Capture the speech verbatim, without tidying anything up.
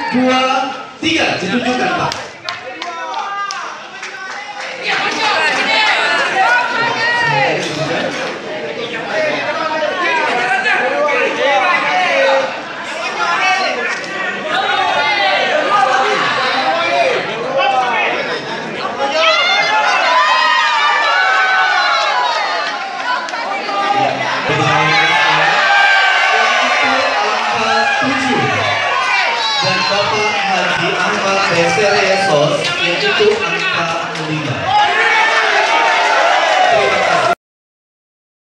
dua, tiga, ditunjukkan Pak. Dan Bapak Haji Ahmad Beser Yesos, yaitu angka